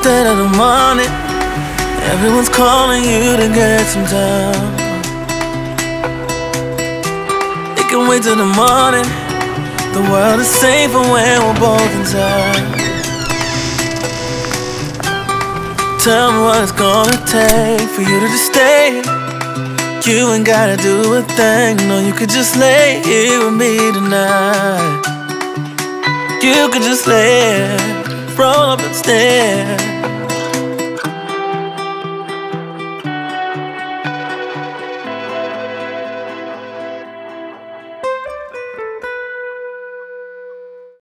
dead of the morning. Everyone's calling you to get some time. It can wait till the morning. The world is safer when we're both inside. Tell me what it's gonna take for you to just stay. You ain't gotta do a thing. No, you could just lay here with me tonight. You could just lay, roll up and stare.